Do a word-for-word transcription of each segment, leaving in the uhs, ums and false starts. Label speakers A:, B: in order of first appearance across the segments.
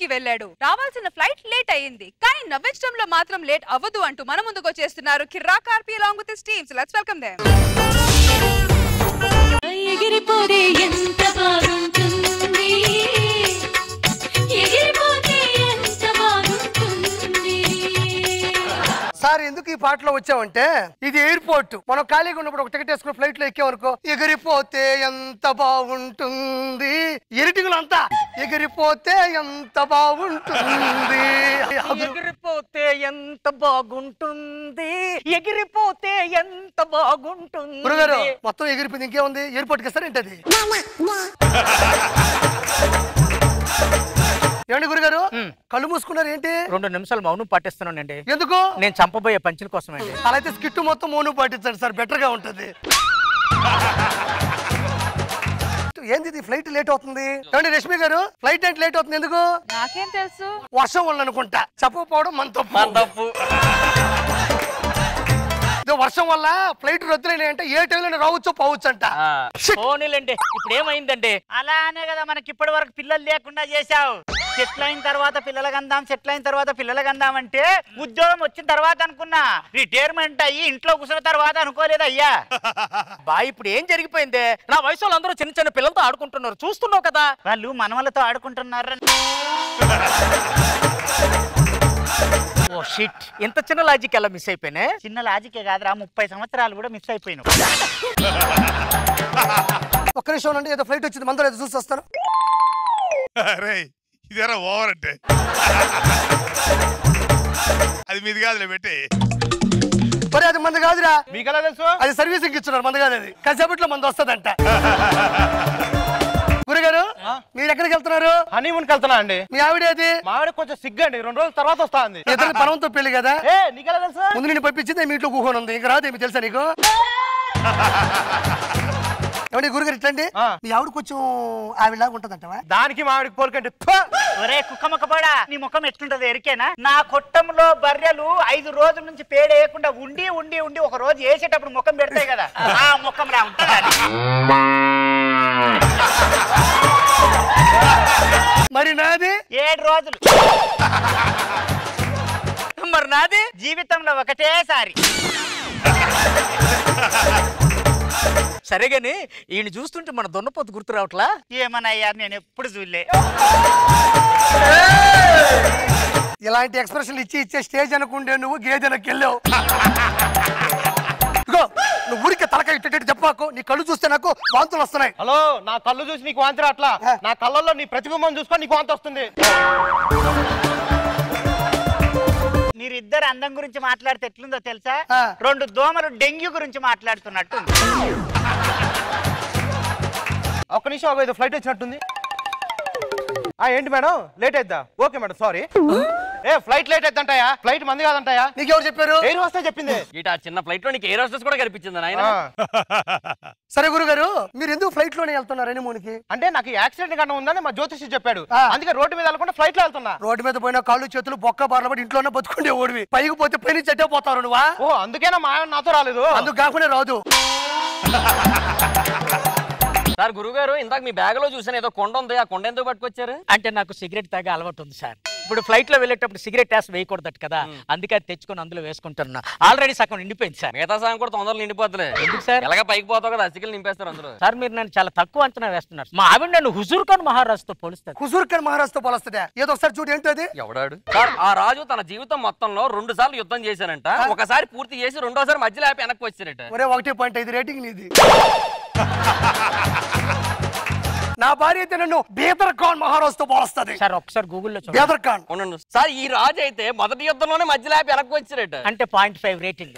A: వెళ్ళాడు. రావాల్సిన flight late అయ్యింది. కానీ నవ్వించడంలో మాత్రం లేట్ అవ్వదు అంటూ మన ముందుకు వచ్చేస్తున్నారు Kiraak RP along with his teams. Let's welcome them.
B: ఎగిరిపోతే ఎంత బాగుంటుంది, ఎగిరిపోతే ఎంత బాగుంటుంది.
C: సార్ ఎందుకు ఈ పాటలో వచ్చామంటే ఇది ఎయిర్పోర్ట్. మనం ఖాళీగా ఉన్నప్పుడు ఒక టికెట్ వేసుకుని ఫ్లైట్ లో ఎక్కే వరకు ఎగిరిపోతే ఎంత బాగుంటుంది, ఎరిటింగులు అంతా ఎగిరిపోతే ఎంత బాగుంటుంది,
D: ఎగిరిపోతే ఎంత బాగుంటుంది, ఎగిరిపోతే ఎంత బాగుంటుంది.
C: గురుగారు మొత్తం ఎగిరిపోయింది, ఇంకేముంది? ఎయిర్పోర్ట్ కి ఇస్తారేంటి అది? ఏమండి గురుగారు కళ్ళు మూసుకున్నారు ఏంటి?
D: రెండు నిమిషాలు మౌనం పాటిస్తున్నానండి.
C: ఎందుకు?
D: నేను చంపబోయే పంచుల కోసం అండి.
C: అలా అయితే స్కిట్ మొత్తం మౌనం పాటించండి సార్, బెటర్ గా ఉంటది. ఏంది ఫ్లైట్ లేట్ అవుతుంది? ఏమండి రష్మి గారు ఫ్లైట్ ఏంటి లేట్ అవుతుంది ఎందుకు?
A: నాకేం తెలుసు,
C: వర్షం వల్ల అనుకుంటా. చెప్పకపోవడం మన తప్పు.
D: మన తప్పు.
C: వర్షం వల్ల ఫ్లైట్ రద్దులైన అంటే ఏ టైంలో రావచ్చు పోవచ్చు అంట.
D: పోనీలండి. ఇప్పుడు ఏమైందండి? అలానే కదా మనకి ఇప్పటి వరకు పిల్లలు లేకుండా చేసావు. సెటిల్ అయిన తర్వాత పిల్లలకి అందాం, సెటిల్ అయిన తర్వాత పిల్లలకి అందాం అంటే ఉద్యోగం వచ్చిన తర్వాత అనుకున్నా, రిటైర్మెంట్ అయ్యి ఇంట్లో కూర్చున్న తర్వాత అనుకోలేదు అయ్యా. బా ఇప్పుడు ఏం జరిగిపోయింది? నా వయసు వాళ్ళందరూ చిన్న చిన్న పిల్లలతో ఆడుకుంటున్నారు, చూస్తున్నావు కదా. వాళ్ళు మనవలతో ఆడుకుంటున్నారు. ఓ షిట్, ఎంత చిన్న లాజిక్ ఎలా మిస్ అయిపోయినా? చిన్న లాజికే కాదురా, ముప్పై సంవత్సరాలు కూడా మిస్ అయిపోయినా.
C: ఒక్క నిమిషం అండి, ఏదో ఫ్లైట్ వచ్చింది, మందరం ఏదో చూసి వస్తాను.
E: ఇదేరా ఓవర్ అంటే అది మీది కాదులే పెట్టి.
C: మరి అది మంది కాదురా.
E: మీకెలా తెలుసు?
C: అది సర్వీసింగ్ ఇచ్చున్నారు, మంది కాదు అది. కాసేపట్లో మంది వస్తుందంట. గురుగారు మీరు ఎక్కడికి వెళ్తున్నారు?
F: హనీమూన్ కి వెళ్తున్నా అండి.
C: మీ ఆవిడ అది?
F: మా ఆవిడ కొంచెం సిగ్గండి, రెండు రోజుల తర్వాత వస్తా అంది.
C: ఇద్దరు పనంతో పెళ్లి కదా.
F: నీకెలా తెలుసు?
C: ముందు నేను పంపించింది మీ ఇంట్లో కూకొని ఉంది, ఇంకా రాదేమి తెలుసా నీకు? ఏమండి గురుగారు ఇట్లండి, మీ ఆవిడ కొంచెం ఆవిడలాగా ఉంటదంటవా?
F: దానికి మా ఆవిడకి పోలికంటే
D: ఒరే కుక్క ముక్క పడా, నీ ముఖం ఎట్లుంటది ఎరికేనా? నా కొట్టంలో బర్రెలు ఐదు రోజుల నుంచి పేడేయకుండా ఉండి ఉండి ఉండి ఒక రోజు వేసేటప్పుడు ముఖం పెడతాయి కదా, ఆ ముఖం రా ఉంటది.
C: మరి నాది
D: ఏడు రోజులు. మరి నాది జీవితంలో ఒకటేసారి. సరేగాని ఈయన చూస్తుంటే మన దొన్నపోతు గుర్తు రావట్లా? ఏమన్నయ్యా, నేను ఎప్పుడు చూడలే.
C: ఇలాంటి ఎక్స్ప్రెషన్ ఇచ్చి ఇచ్చే స్టేజ్ అనుకుంటే నువ్వు గేదెనకి వెళ్ళావు. నువ్వు ఊరికే తలకాయ ఇట్టేట్టు చెప్పాకు, నీ కళ్ళు చూస్తే నాకు వాంతులు వస్తున్నాయి.
F: హలో, నా కళ్ళు చూసి నీకు వాంతి రాట్లా, నా కళ్ళల్లో నీ ప్రతిబింబం చూసుకొని నీకు వాంతి వస్తుంది.
D: మీరిద్దరు అందం గురించి మాట్లాడితే ఎట్లుందో తెలుసా? రెండు దోమలు డెంగ్యూ గురించి మాట్లాడుతున్నట్టు.
F: ఒక్క నిమిషం, ఏదో ఫ్లైట్ వచ్చినట్టుంది. ఏంటి మేడం లేట్ అయిద్దా? Okay madam sorry. ఏ ఫ్లైట్ లేట్ అయిద్దంటాయా? ఫ్లైట్ మంది కాదంటాయా?
C: నీకెవరు చెప్పారు?
F: ఎయిర్ హోస్టెస్ చెప్పింది.
G: ఇట చిన్న ఫ్లైట్ లో నీకు ఎయిర్ హోస్టెస్ కూడా కనిపించింది నాయన.
C: సరే గురుగారు మీరు ఎందుకు ఫ్లైట్ లోనే వెళ్తున్నారు హనీమూన్కి?
F: అంటే నాకు యాక్సిడెంట్ కన్నా ఉందని మా జ్యోతిషి చెప్పాడు, అందుకే రోడ్డు మీద వెళ్ళకుండా ఫ్లైట్ లో వెళ్తున్నా.
C: రోడ్డు మీద పోయిన కాళ్ళు చేతులు బొక్క బార్ల పడి ఇంట్లోనే బతుకుండే ఓడివి, పైకి పోతే పైన చెట్టే పోతారు నువ్వా?
F: ఓ అందుకేనా మా ఆయన నాతో రాలేదు?
C: అందుకు కాకుండా రాదు.
G: సార్ గురుగారు ఇందాక మీ బ్యాగ్ లో చూసాను ఏదో కొండ ఉంది, ఆ కొండ ఎందుకు పట్టుకొచ్చారు?
D: అంటే నాకు సిగరెట్ తాగే అలవాటు ఉంది సార్. ఇప్పుడు ఫ్లైట్ లో వెళ్ళేటప్పుడు సిగరెట్ యాస్ వేయకూడదట కదా, అందుకే అది తెచ్చుకొని అందులో వేసుకుంటున్నా. ఆల్రెడీ సగం నిండిపోయింది సార్.
G: మిగతా సగం కూడా తొందరలో నిండిపోతుంది.
D: ఎందుకు సార్?
G: ఎలాగ పైకి పోతావు కదా, అసికలు నింపేస్తారు అందులో.
D: సార్ మీరు నన్ను చాలా తక్కువ అంచనా వేస్తున్నారు. మా ఆవిడ నన్ను హుజూర్ ఖాన్ మహారాజ్ తో పోలుస్తారు.
C: హుజూర్ ఖాన్ మహారాజ్ తో పోలుస్తుందా? ఏదో ఒకసారి చూడు ఏంటి అది?
G: ఎవడాడు? సార్ ఆ రాజు తన జీవితం మొత్తంలో రెండు సార్లు యుద్ధం చేశారంట. ఒకసారి పూర్తి చేసి రెండోసారి మధ్యలో ఆపి వెనక్కి వచ్చారట.
C: ఒరే ఒకటి పాయింట్ ఐదు రేటింగ్ నీది. నా భార్య అయితే నన్ను బేదర్ ఖాన్ మహారాజ్ తో పోలుస్తుంది.
D: సార్ ఒకసారి గూగుల్లో చూడండి.
C: బేదర్ ఖాన్
G: సార్ ఈ రాజు అయితే మొదటి యుద్ధంలోనే మధ్యలో ఆపి వెనక్కి వచ్చారట.
D: అంటే పాయింట్ ఫైవ్ రేటింగ్.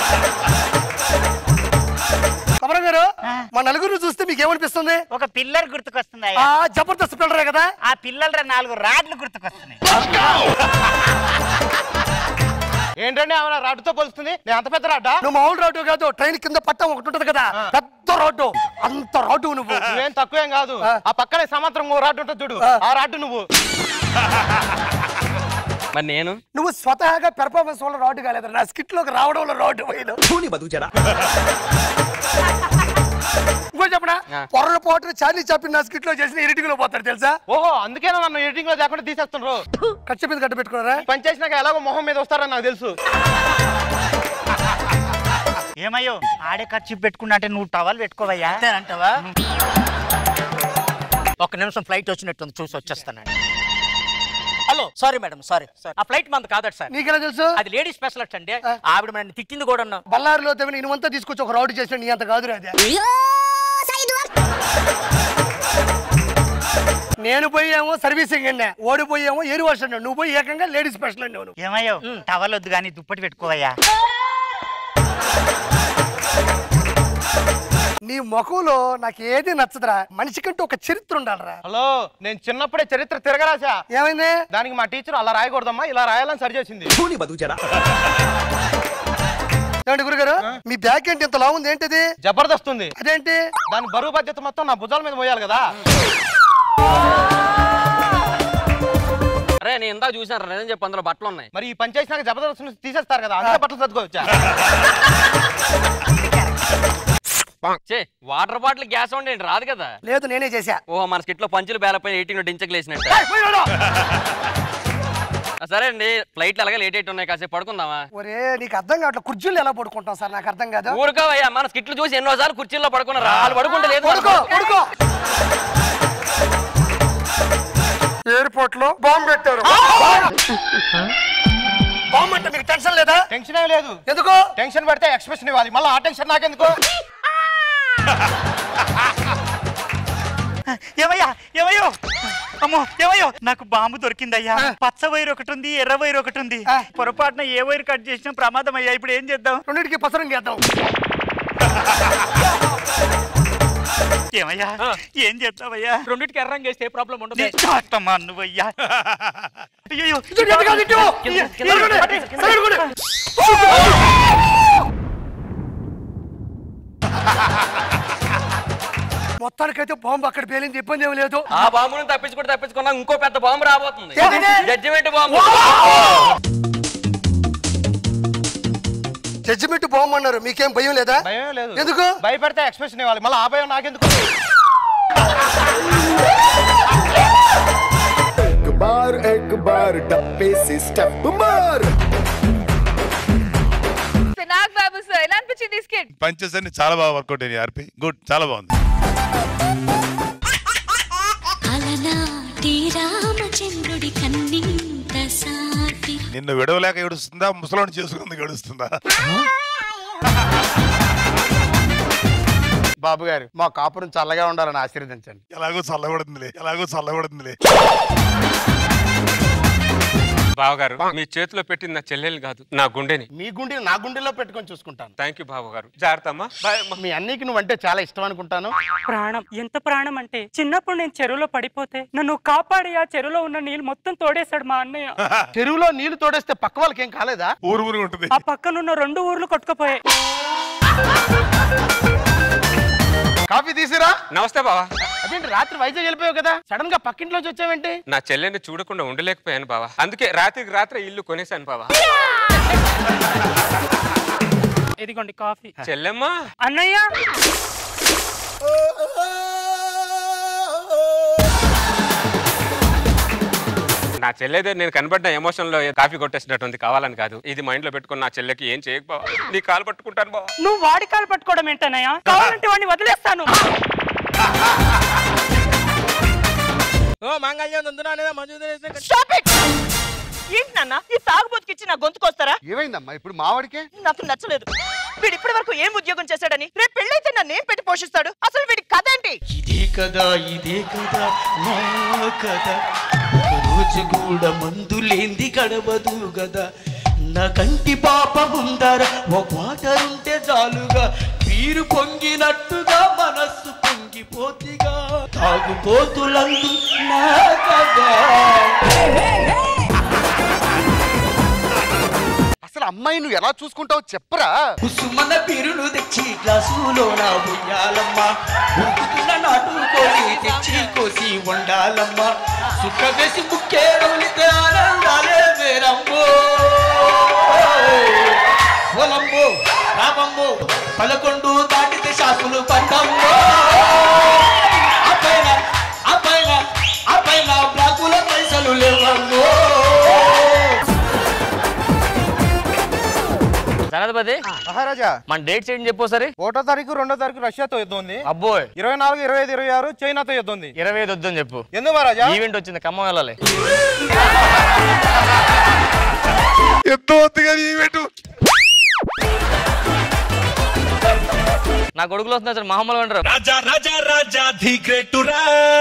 C: కమరం గారు మా నలుగురు చూస్తే మీకు ఏమనిపిస్తుంది?
D: ఒక పిల్లర్ గుర్తుకొస్తుంది.
C: జబర్దస్త్ పిల్లరే కదా?
D: ఆ పిల్లల నాలుగు రాడ్లు గుర్తుకొస్తున్నాయి.
F: ఏంటంటే ఆమె రాడ్డుతో పోలుస్తుంది? నేను అంత పెద్ద రాడ్డా?
C: నువ్వు మామూలు రాడ్డు కాదు, ట్రైన్ కింద పట్టం ఒకటి ఉంటది కదా, పెద్ద రాడ్డు, అంత రాడ్డు నువ్వు.
F: నువ్వేం తక్కువేం కాదు, ఆ పక్కనే సమాంతరం ఓ రాడ్డు ఉంటుంది చూడు, ఆ రాడ్డు నువ్వు.
G: మరి నేను?
C: నువ్వు స్వతహాగా పెర్ఫార్మెన్స్ వల్ల రాడ్డు కాలేదు, నా స్కిట్ లోకి రావడంలో రాడ్డు పోయిన. ఇంకో చెప్పనా పొరపాటు చార్లీ చాప్లిన్ నా స్కిట్ లో చేసిన ఎడిటింగ్ లో పోతారు తెలుసా?
F: ఓహో అందుకేనా నన్ను ఎడిటింగ్ లో లేకుండా తీసేస్తున్నారు.
C: ఖర్చు మీద గడ్డ పెట్టుకున్నారా?
F: పని చేసినాక ఎలాగో మొహం మీద వస్తారని నాకు తెలుసు.
D: ఏమయ్యో ఆడే ఖర్చు పెట్టుకున్నా అంటే నువ్వు టవల్ పెట్టుకోవయ్యా
H: అంటావా? ఒక నిమిషం ఫ్లైట్ వచ్చినట్టుంది, చూసి వచ్చేస్తానండి. Hello sorry madam, sorry sir, ఆ ఫ్లైట్ మంది కాదట సార్.
C: నీకెలా తెలుసు?
H: అది లేడీ స్పెషలిస్ట్ అండి. ఆవిడ మన తిట్టింది కూడా.
C: బల్లారిలో తవ్విన ఇనుమంతా తీసుకొచ్చి ఒక రౌడీ చేసిన నీ అంత కాదు అదే. నేను పోయేమో సర్వీసింగ్ అండి, ఓడిపోయేమో ఎయిర్ వాష్ అండి, నువ్వు పోయి ఏకంగా లేడీ స్పెషల్ అండి. నువ్వు
D: ఏమయ్యో టవల్ వద్దు కానీ దుప్పటి పెట్టుకోవయ్యా.
C: నీ ముఖంలో నాకు ఏది నచ్చదురా, మనిషి కంటే ఒక చరిత్ర ఉండాలరా.
F: హలో నేను చిన్నప్పుడే చరిత్ర తిరగరాసా.
C: ఏమైంది?
F: దానికి మా టీచర్ అలా రాయకూడదమ్మా ఇలా రాయాలని సరి చేసింది.
C: ఏమండి గురుగారు మీ బ్యాగ్ ఏంటి ఇంత లావు ఉంది? ఏంటిది?
F: జబర్దస్త్ ఉంది.
C: అదేంటి?
F: దాని బరువు బాధ్యత మొత్తం నా భుజాల మీద మోయాలి కదా.
G: అరే నేను ఇందా చూసాను నిజం చెప్పి అందులో బట్టలు ఉన్నాయి.
F: మరి ఈ పని చేసినాక జబర్దస్త్ నుంచి తీసేస్తారు కదా, అందుకే బట్టలు సర్దుకోవచ్చా?
G: వాటర్ బాటిల్ గ్యాస్ వండి రాదు కదా.
C: లేదు నేనే చేసా.
G: ఓహో మన స్కిట్ లో పంచులు బేలపైన ఎయిటీన్ డించకు లేసినట్టు. సరే అండి ఫ్లైట్ అలాగే లేట్ అయితే ఉన్నాయి, కాసేపు పడుకుందామా?
C: ఒరే నీకు అర్థం కావట్లే, కుర్చీలు ఎలా పడుకుంటాం సార్? నాకు అర్థం కాదు.
G: ఊరుకోవయ్యా, మన స్కిట్లు చూసి ఎన్నో సార్లు కుర్చీల్లో పడుకున్నారు, వాళ్ళు పడుకుంటే లేదు.
C: ఎయిర్పోర్ట్ లో బాంబు పెట్టారు. బాంబు అంటే మీకు టెన్షన్ లేదా?
F: టెన్షన్ ఏం లేదు.
C: ఎందుకు?
F: టెన్షన్ పడితే ఎక్స్ప్రెషన్ ఇవ్వాలి, మళ్ళీ ఆ టెన్షన్ నాకెందుకు?
D: ఏమయ్యా ఏమయ్యో అమ్మో ఏమయ్యో నాకు బాంబు దొరికిందయ్యా. పచ్చ వైర్ ఒకటి ఉంది, ఎర్ర వైర్ ఒకటి ఉంది. పొరపాటున ఏ వైర్ కట్ చేసినా ప్రమాదం అయ్యా. ఇప్పుడు ఏం చేద్దాం?
C: రెండింటికి పసరం చేద్దాం.
D: ఏమయ్యా ఏం చేద్దామయ్యా?
H: రెండింటికి ఎర్రంగా వేస్తే ఏ ప్రాబ్లం ఉండదు.
D: చేస్తామా నువ్వయ్యా? అయ్యో
C: మొత్తానికైతే బాంబు అక్కడ పేలింది, ఇబ్బంది ఏమి లేదు.
G: ఆ బాంబును తప్పించుకుంటే తప్పించుకున్నా ఇంకో పెద్ద బాంబు రాబోతుంది. Judgement bomb.
C: జడ్జిమెంట్ బాంబు అన్నారు, మీకేం భయం లేదా?
F: భయం లేదు.
C: ఎందుకు?
F: భయపడితే ఎక్స్ప్రెషన్ ఇవ్వాలి, మళ్ళీ ఆ భయం నాకెందుకు?
I: बार एक बार डब्बे से स्टेप मार.
A: నాగ్ బాబు సార్ ఎలా అనిపించింది స్కిట్?
E: పంచెస్ అన్ని చాలా బాగా వర్కౌట్ అయ్యాయి. ఆర్పి గుడ్, చాలా బాగుంది.
B: అలనాటి రామచంద్రుడి కన్నింత సాటి
E: నిన్ను విడవలేక ఏడుస్తుందా, ముసలోని చేసుకుంది ఏడుస్తుందా?
F: బాబు గారు మా కాపురం చల్లగా ఉండాలని ఆశీర్వదించండి.
E: ఎలాగో చల్లబడుతుందిలే, ఎలాగో చల్లబడుతుందిలే.
J: బావగారు మీ చేతిలో పెట్టింది నా చెల్లెలు కాదు, నా గుండెని.
F: మీ గుండెని నా గుండెలో పెట్టుకొని చూసుకుంటాను.
J: థ్యాంక్ యూ బావగారు. జాగ్రత్తమ్మా.
F: మీ అన్నికి నువ్వు అంటే చాలా ఇష్టం అనుకుంటాను.
K: ప్రాణం, ఎంత ప్రాణం అంటే చిన్నప్పుడు నేను చెరువులో పడిపోతే నన్ను కాపాడి ఆ చెరువులో ఉన్న నీళ్ళు మొత్తం తోడేశాడు మా అన్నయ్య.
F: చెరువులో నీళ్లు తోడేస్తే పక్క వాళ్ళకి ఏం కాలేదా?
E: ఊరు ఊరు ఉంటుంది.
K: ఆ పక్కనున్న రెండు ఊర్లు కొట్టుకుపోయాయి.
F: కాఫీ తీసిరా.
J: నమస్తే బావా.
F: అదేంటి రాత్రి వైజాగ్ వెళ్ళిపోయావు కదా, సడన్ గా పక్కింట్లోంచి వచ్చావేంటి?
J: నా చెల్లెని చూడకుండా ఉండలేకపోయాను బావా, అందుకే రాత్రికి రాత్రి ఇల్లు కొనేసాను బావా.
K: ఇదిగోండి కాఫీ.
J: చెల్లెమ్మా.
K: అన్నయ్య
J: నా చెల్లెదే నేను కనబడ్డ ఎమోషన్ లో కాఫీ కొట్టేసినట్టుంది, కావాలని కాదు. ఇది మైండ్ లో పెట్టుకుని నా చెల్లెకి ఏం చేయకు బావా, నీ కాలు పట్టుకుంటాను బావా.
K: నువ్వు వాడి కాలు పట్టుకోవడం ఏంటన్నయ్య? కావాలంటే వాడిని వదిలేస్తాను.
H: ఏంటి నాన్న ఈ తాగుబోతుకిచ్చి నా గొంతుకొస్తారా?
F: ఏమైందమ్మా ఇప్పుడు మావాడికే?
H: నాకు నచ్చలేదు. వీడు ఇప్పటి వరకు ఏం ఉద్యోగం చేశాడని, రేపు పెళ్ళైతే నన్ను ఏం పెట్టి పోషిస్తాడు? అసలు వీడి కథ ఏంటి?
L: ఇదే కదా ఇదే కదా నా కదా, రోజు కూడా మందులేంది గడవదు గదా. నా కంటి పాప ముందర ఒక వాటర్ ఉంటే చాలుగా, వీరు పొంగినట్టుగా మనస్సు పొంగిపోతిగా, తాగుపోతులందు నా కదా.
F: అసలు అమ్మాయి నువ్వు ఎలా చూసుకుంటావు చెప్పరా?
L: కుసుమన పిరులు తెచ్చి గ్లాసులో నా ఉయ్యాలమ్మా, ఉడుకుతున్న నాటుకోసి తెచ్చి కోసి వండాలమ్మా, సుఖ వేసి ముక్కే రౌలితే ఆనందాలే వేరమ్మో. పొలంబో రాబమ్మో పదకొండు దాటితే షాపులు పండమ్మో.
G: సనదపతి
F: మహారాజా
G: మన డేట్స్ ఏంటి చెప్పు సరే.
F: ఒకటో తారీఖు రెండో తారీఖు రష్యాతో యుద్ధం ఉంది.
G: అబ్బోయ్.
F: ఇరవై నాలుగు ఇరవై ఐదు ఇరవై ఆరు చైనాతో యుద్ధం ఉంది.
G: ఇరవై ఐదు వద్దని చెప్పు.
F: ఎందుకు మహారాజా?
G: ఈవెంట్ వచ్చింది, ఖమ్మం వెళ్ళాలి.
E: ఎంతో వద్దుగా ఈవెంట్.
G: నా కొడుకులు వస్తున్నా సార్ మహమ్మల్ అంటారు.
L: రాజా రాజా రాజా ది గ్రేటురా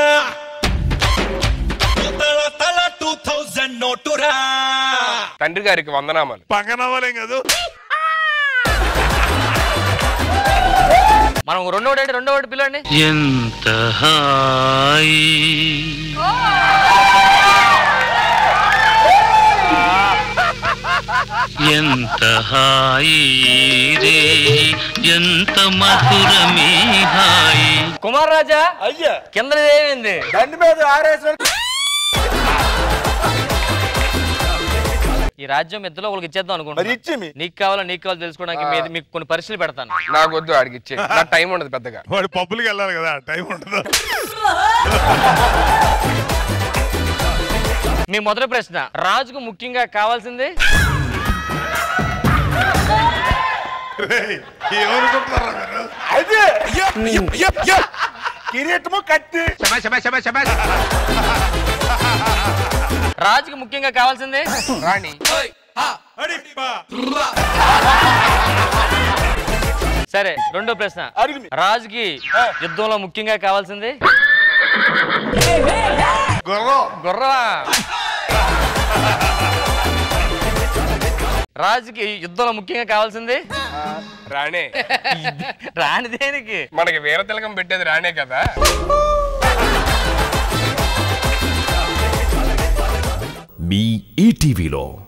L: టూ థౌసండ్ నోటురా.
J: తండ్రి గారికి వందనామాలు.
E: పంగనామాలేం కాదు.
G: మనం రెండో ఒకటి రెండో ఒకటి పిల్లండి.
L: ఎంత హాయి ఎంత హాయి రే ఎంత మధురమే హాయి.
G: కుమార్ రాజా
F: అయ్యా
G: కింద ఏమైంది?
F: బండి మీద ఆరేసిన
G: ఈ రాజ్యం ఇద్దరు ఒకరికి ఇచ్చేద్దాం అనుకుంటున్నా. నీకు కావాలా నీకు కావాలో తెలుసుకోవడానికి మీద మీకు కొన్ని పరీక్షలు పెడతాను.
J: నాకు వద్దు, ఆడికి ఇచ్చే. నాకు టైం ఉండదు పెద్దగా.
E: వాడు పబ్బులకి వెళ్ళాలి కదా, టైం ఉండదు.
G: మీ మొదటి ప్రశ్న, రాజుకు ముఖ్యంగా కావాల్సింది
F: కిరీటము కత్తి.
G: రాజుకు ముఖ్యంగా కావాల్సింది
J: రాణి.
G: సరే రెండో ప్రశ్న, రాజుకి యుద్ధంలో ముఖ్యంగా కావాల్సింది గుర్రమా? రాజుకి యుద్ధంలో ముఖ్యంగా కావాల్సింది
J: రాణే.
G: రాణి దేనికి?
J: మనకి వీర తిలకం పెట్టేది రాణే కదా.
M: మీ ఈటీవీలో